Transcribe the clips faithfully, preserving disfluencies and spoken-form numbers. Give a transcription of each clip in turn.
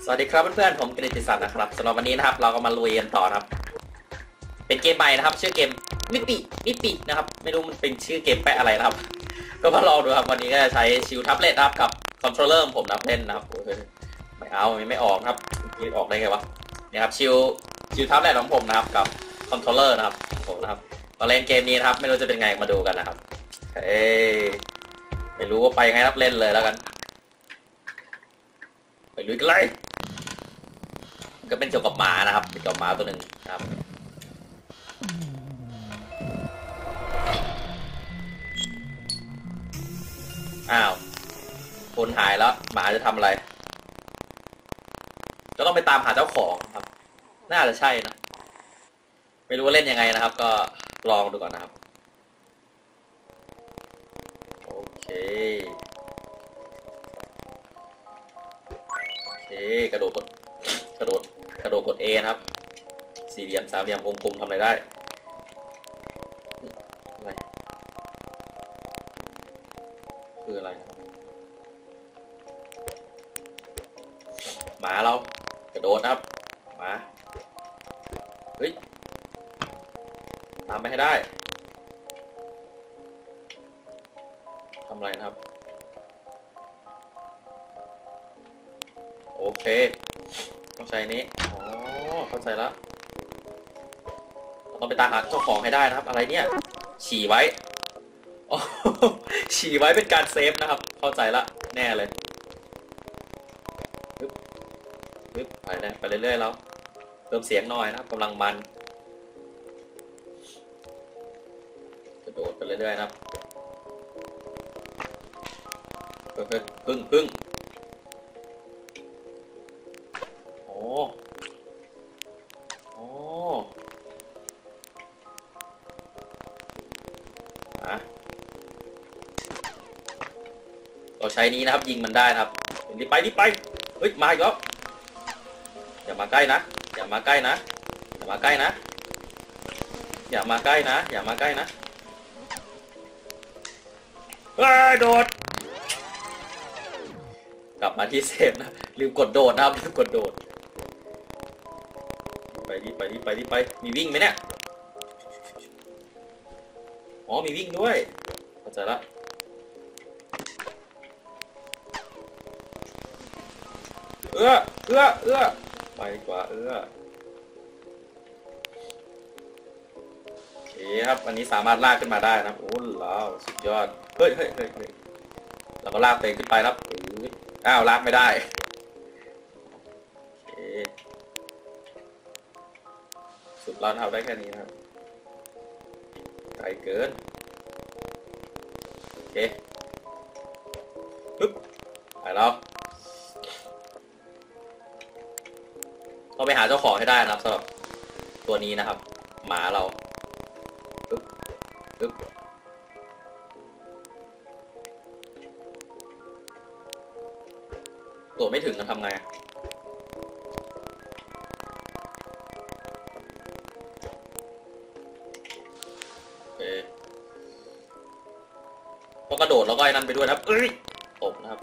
สวัสดีครับเพื่อนๆผมกฤติศักดิ์นะครับสำหรับวันนี้นะครับเราก็มาลุยกันต่อครับเป็นเกมใหม่นะครับชื่อเกมมิปิมิปินะครับไม่รู้มันเป็นชื่อเกมแปะอะไรนะครับก็มาลองดูครับวันนี้ก็จะใช้ชิลแท็บเล็ตนะครับกับคอนโทรลเลอร์ผมนับเล่นนะครับโอ้ยไม่เอาไม่ออกครับยืดออกได้ไงวะนี่ครับชิลชิลแท็บเล็ตของผมนะครับกับคอนโทรลเลอร์นะครับผมนะครับมาเล่นเกมนี้นะครับไม่รู้จะเป็นไงมาดูกันนะครับเอ้ไม่รู้ว่าไปไงครับเล่นเลยแล้วกันไปลุยกันเลยก็เป็นเกี่ยวกับหมานะครับเป็นเกี่ยวกับหมาตัวหนึ่งนะครับอ้าวคนหายแล้วหมาจะทำอะไรก็ต้องไปตามหาเจ้าของครับน่าจะใช่นะไม่รู้ว่าเล่นยังไงนะครับก็ลองดูก่อนนะครับโอเคโอเคกระโดดกดกระโดดกระโดดกด A นะครับสี่เหลี่ยมสามเหลี่ยมวงกลมทำอะไรได้อะไรคืออะไรหมาเรากระโดดนะครับหมาเฮ้ยตามไปให้ได้ทำอะไรนะครับโอเคต้องใช้นี้อ๋อเข้าใจแล้วต้องไปตามหาเจ้าของให้ได้นะครับอะไรเนี่ยฉี่ไว้อ๋อฉี่ไว้เป็นการเซฟนะครับเข้าใจละแน่เลยปึ๊บปึ๊บไปเลยไปเรื่อยๆแล้วเติมเสียงหน่อยนะครับกำลังมันกระโดดไปเรื่อยๆนะครับเพิ่งเพิ่งเพิ่งโอ้โอ้อะเราใช้นี้นะครับยิงมันได้นะครับรีบไปรีบไปเฮ้ยมาอีกแล้วอย่ามาใกล้นะอย่ามาใกล้นะอย่ามาใกล้นะอย่ามาใกล้นะอย่ามาใกล้นะเฮ้ยโดดกลับมาที่เซฟนะลืมกดโดดนะครับลืมกดโดดไปดิไปดิไปดิไปมีวิ่งไหมเนี่ยอ๋อมีวิ่งด้วยเข้าใจละเอื้อเอื้อเอื้อไปดีกว่าเอื้อโอเคครับอันนี้สามารถลากขึ้นมาได้นะโอ้ว้าวสุดยอดเฮ้ยเฮ้ยเฮ้ยเฮ้ยเราก็ลากไปขึ้นไปครับอ้าวลากไม่ได้โอเคสุดแล้วทำได้แค่นี้นะครับไกลเกินโอเคปึ๊บไปแล้วต้องไปหาเจ้าของให้ได้นะครับสำหรับตัวนี้นะครับหมาเราปึ๊บปึ๊บตัวไม่ถึงจะทำไงโอเคต้องกระโดดแล้วก็ไอ้นั่นไปด้วยนะครับเอ้ยตกนะครับ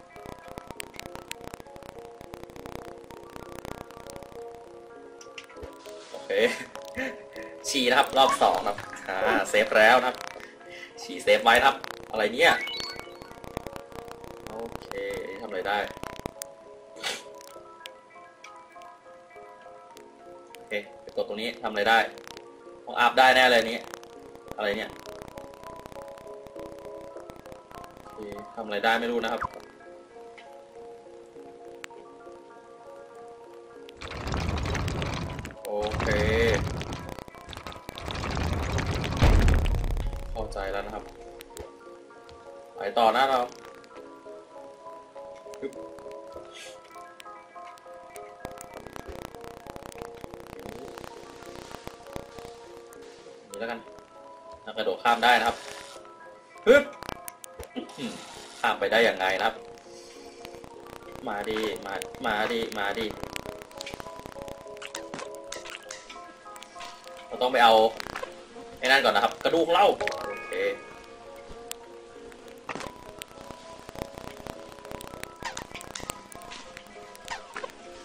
โอเคฉี่นะครับรอบสองครับอ่าเซฟแล้วนะครับฉี่เซฟไว้ครับอะไรเนี่ยโอเคทำอะไรได้โอเคไปกดตรงนี้ทำอะไรได้ต้องอัพได้แน่เลยนี้อะไรเนี่ยทำอะไรได้ไม่รู้นะครับโอเคเข้าใจแล้วนะครับไปต่อหน้าเรานี่แล้วกันกระโดดข้ามได้นะครับฮึบข้ามไปได้อย่างไงนะครับมาดีมามาดีมาดีเราต้องไปเอาไอ้นั่นก่อนนะครับกระดูกเล่าโอเค โ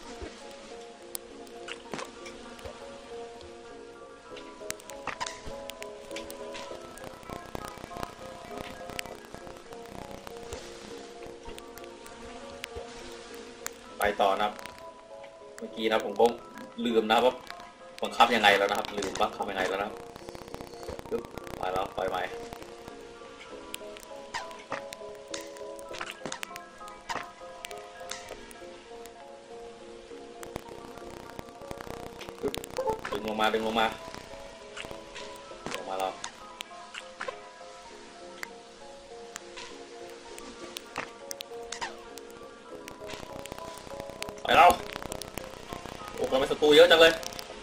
ไปต่อนะครับเมื่อกี้นะผมก็ลืมนะว่าบังคับยังไงแล้วนะครับลืมบังคับยังไงแล้วนะครับปึ๊บไปแล้วปล่อยใหม่ปึ๊บดึงลงมาดึงลงมาลงมาแล้วไปแล้วโอ้ทำไมศัตรูเยอะจังเลย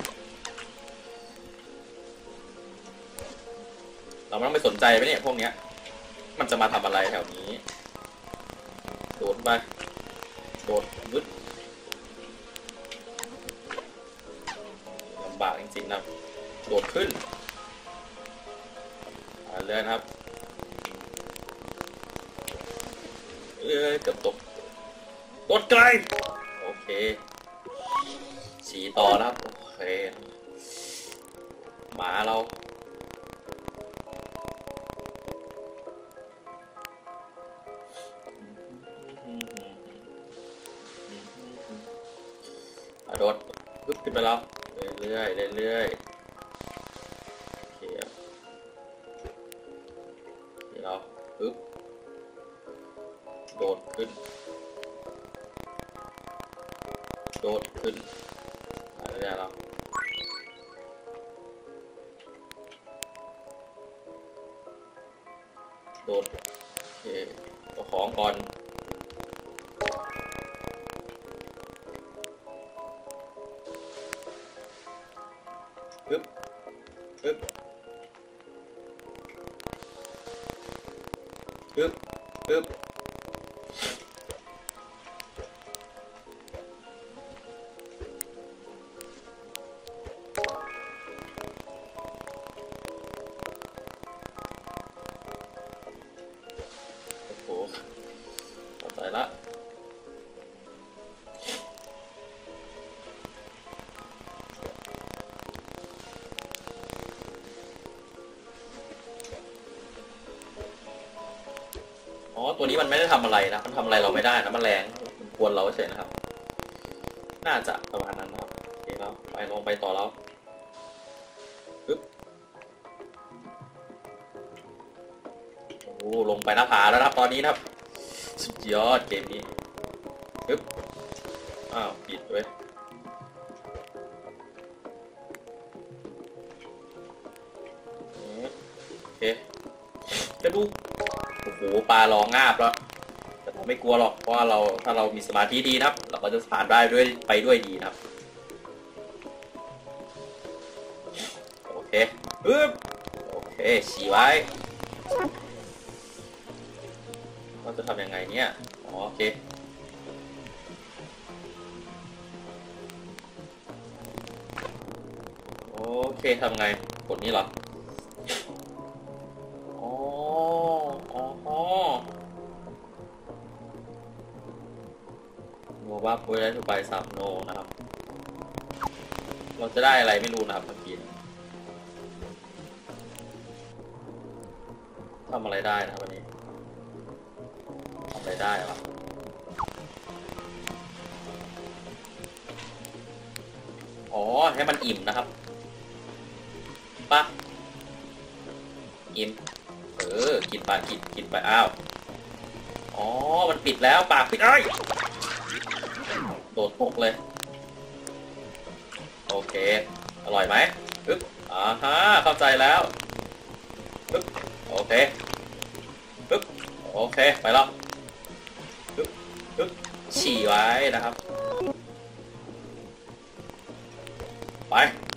เราไม่ต้องไปสนใจไปเนี่ยพวกเนี้ยมันจะมาทำอะไรแถวนี้โดดไปโดดวึดลำบากจริงๆนะโดดขึ้นเรื่อยนะครับเอ้ยเกือบตกโดดไกลโอเคฉี่ต่อนะครับโอเคหมาเราโดดปึ๊บขึ้นไปแล้วเรื่อยๆเรื่อยๆโอเคเดี๋ยวเราปึ๊บโดดขึ้นโดดขึ้นอะไรเนี่ยเราโดดโอเคเอาของก่อนปึ๊บปึ๊บปึ๊บปึ๊บโอ้โหเข้าใจละอ๋อตัวนี้มันไม่ได้ทำอะไรนะมันทำอะไรเราไม่ได้นะมันแรงมันกวนเราเฉยนะครับน่าจะประมาณนั้นนะครับโอเคแล้วไปลงไปต่อแล้วปึ๊บโอ้ลงไปหน้าผาแล้วนะครับตอนนี้นะครับสุดยอดเกมนี้ปึ๊บอ้าวปิดเว้ยโอเคจะดูโอ้โหปลาร้องงาบแล้วแต่ผมไม่กลัวหรอกเพราะว่าเราถ้าเรามีสมาธิดีนะครับเราก็จะผ่านได้ด้วยไปด้วยดีนะครับโอเคปึ๊บโอเคฉี่ไว้เราจะทำยังไงเนี่ยอ๋อโอเคโอเคทำไงกดนี้เหรออ๋ออ๋อโมบ้าปุ้ยได้ทุกใบสามโนนะครับเราจะได้อะไรไม่รู้นะครับเมื่อกี้ทำอะไรได้นะครับวันนี้ทำอะไรได้หรออ๋อให้มันอิ่มนะครับปะอิ่มเออกินไปกินกินไปอ้าวอ๋อมันปิดแล้วปากปิดไอ้โดดตกเลยโอเคอร่อยไหมปึ๊บอ่าฮะเข้าใจแล้วปึ๊บโอเคปึ๊บโอเคไปแล้วปึ๊บปึ๊บฉี่ไว้นะครับไป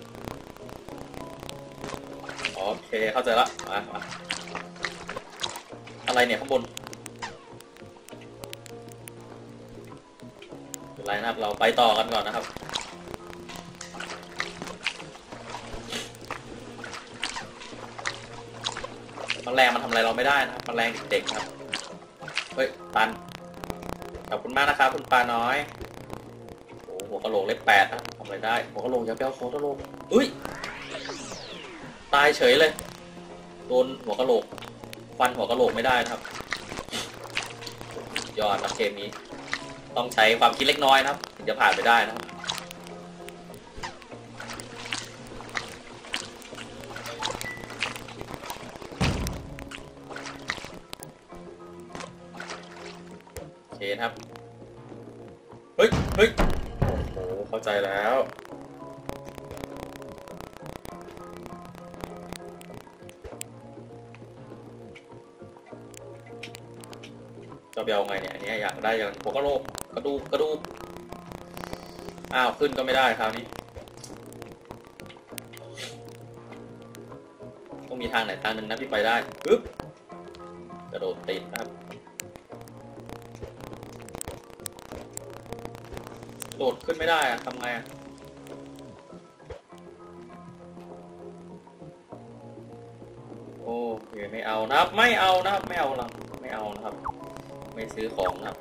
โอเคเข้าใจละมามาอะไรเนี่ยข้างบนเป็นไรนะครับเราไปต่อกันก่อนนะครับแมลงมันทำอะไรเราไม่ได้นะครับแมลงเด็กๆครับเฮ้ยตันขอบคุณมากนะครับคุณปลาน้อยโอ้หัวกะโหลกเล็บแปดนะทำอะไรได้หัวกะโหลกอย่าไปเอาหัวกะโหลกอุ้ยตายเฉยเลยโดนหัวกะโหลกฟันหัวกะโหลกไม่ได้นะครับยอดนะเกมนี้ต้องใช้ความคิดเล็กน้อยนะครับถึงจะผ่านไปได้นะครับโอเคครับเฮ้ยเฮ้ยโอ้โหเข้าใจแล้วจะไปเอาไงเนี่ยอันนี้อยากได้อย่างหัวกะโหลกกระดูกกระดูกอ้าวขึ้นก็ไม่ได้คราวนี้ต้องมีทางไหนทางหนึ่งนะที่ไปได้ปึ๊บกระโดดติดนะครับโดดขึ้นไม่ได้อะทำไงอะโอเคไม่เอานะครับไม่เอานะครับไม่เอาหรอกไม่เอานะครับไม่ซื้อของนะครับ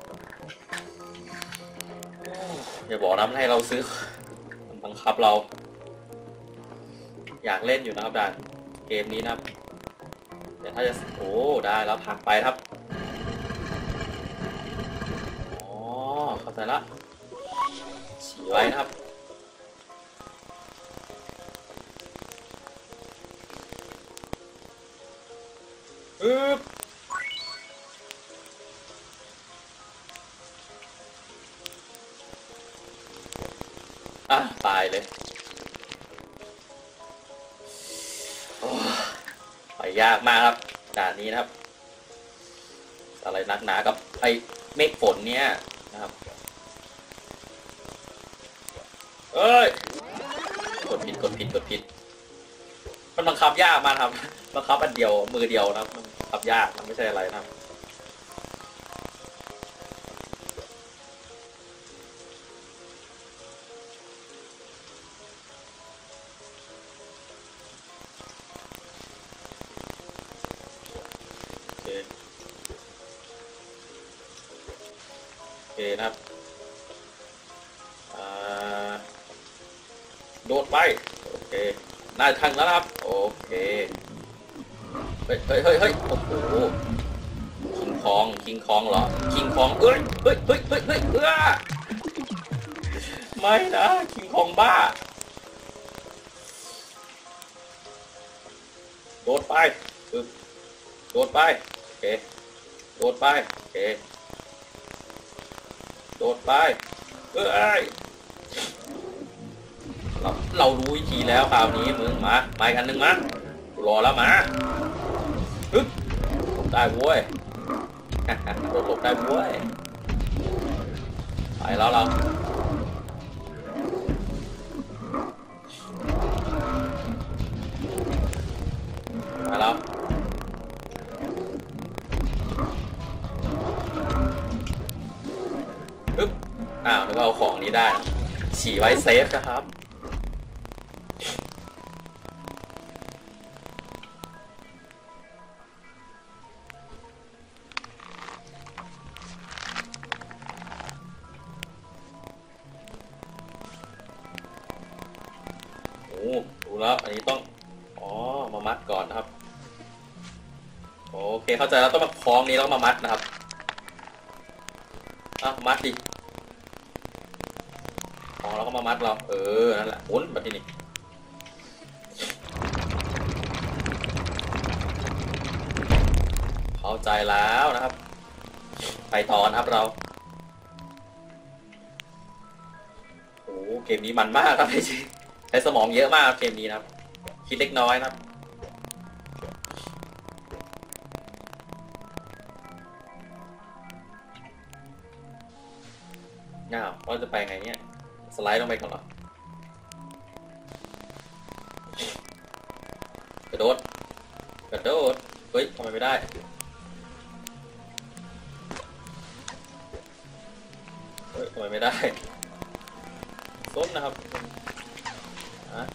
อย่าบอกนะให้เราซื้อมันบังคับเราอยากเล่นอยู่นะครับด่านเกมนี้นะครับเดี๋ยวถ้าจะโอ้ได้แล้วผักไปครับอ๋อเข้าใจละฉีไว้นะครับอึ๊บอ่ะตายเลยไปยากมากครับด่านนี้นะครับอะไรนักหนากับไอ้เมฆฝนเนี้ยนะครับเอ้ยกดผิดกดผิดกดผิดมันบังคับยากมากครับบังคับอันเดียวมือเดียวนะครับมันบังคับยากมันไม่ใช่อะไรนะครับโอเคโอเคนะครับโดดไปโอเคน่าทันแล้วครับโอเคเฮ้ยเฮ้ยเฮ้ยเฮ้ยโอ้โหคิงคองคิงคองเหรอคิงคองเอ้ยเฮ้ยเฮ้ยเฮ้ยเฮ้ยเออไม่นะคิงคองบ้าโดดไปปึ๊บโดดไปโอเคโดดไปโอเคโดดไปเอ้ยเราเรารู้วิธีแล้วคราวนี้มึงมาไปกันหนึ่งมารอแล้วมาฮึบหลบได้บ้วยโดดหลบได้บ้วยไปแล้วเราไปแล้วฮึบอ้าวนึกว่าเอาของนี้ได้ฉี่ไว้เซฟนะครับโอ้ดูแล้วอันนี้ต้องอ๋อมามัดก่อนนะครับโอเคเข้าใจแล้วต้องมาคล้องนี้แล้วมามัดนะครับอ่ะมัดดิคล้องแล้วก็มามัดเราเออนั่นแหละหมุนแบบนี้เข้าใจแล้วนะครับไปต่อนะครับเราโอ้เกมนี้มันมากครับจริงใช้สมองเยอะมากเกมนี้นะครับคิดเล็กน้อยนะครับอ้าวเราจะไปไงเนี่ยสไลด์ลงไปก่อนเหรอกระโดดกระโดดเฮ้ยทำไมไม่ได้เฮ้ยทำไมไม่ได้ส้นนะครับฮะ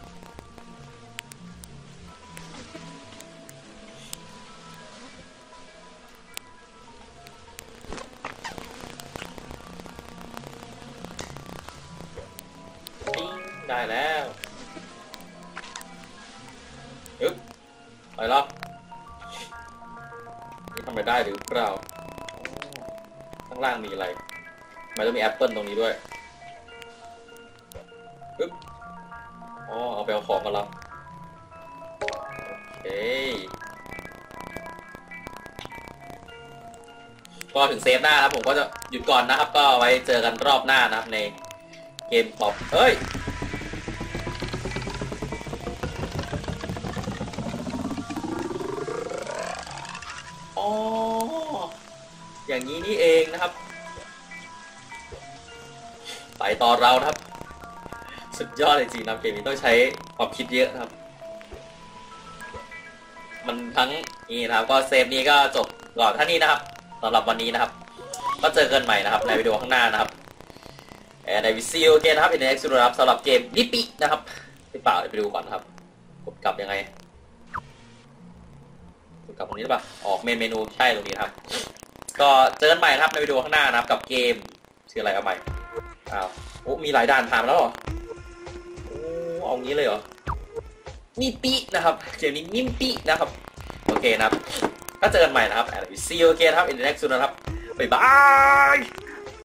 ได้แล้วยึบไปแล้วนี่ทำไปได้หรือเปล่าข้างล่างมีอะไรมันต้องมีแอปเปิลตรงนี้ด้วยปึ๊บอ๋อเอาไปเอาของกันแล้วโอเคก็ถึงเซฟหน้าครับผมก็จะหยุดก่อนนะครับก็ไว้เจอกันรอบหน้านะครับในเกมต่อเฮ้ยอ๋ออย่างนี้นี่เองนะครับไปต่อเราครับสุดยอดจริงๆนะเกมนี้ต้องใช้ความคิดเยอะครับมันทั้งนี่นะครับก็เซฟนี้ก็จบก่อนท่านี้นะครับสำหรับวันนี้นะครับก็เจอกันใหม่นะครับในวิดีโอข้างหน้านะครับแอนด์วิซิลเกมนะครับเป็นเอ็กซ์ดูนะครับสำหรับเกมนิปินะครับไปเปล่าไปดูก่อนครับกดกลับยังไงกดกลับตรงนี้หรือเปล่าออกเมนเมนูใช่ตรงนี้ครับก็เจอกันใหม่นะครับในวิดีโอข้างหน้านะครับกับเกมชื่ออะไรเอาใหม่อ้าวโอ้มีหลายด่านผ่านแล้วเหรอโอ้เอางี้เลยเหรอนิปินะครับเกมนี้นิปินะครับโอเคนะครับก็เจอกันใหม่นะครับแอนด์วิซิลเกมนะครับเป็นเอ็กซ์ดูนะครับบ๊ายบาย